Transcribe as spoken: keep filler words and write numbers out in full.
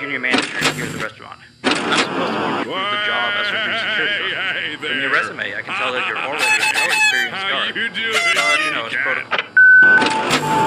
junior manager here at the restaurant. I'm supposed to walk you through the job as a security guard. From your resume, I can tell that you're already a well-experienced guard. How you doing? Uh, you know, it's protocol.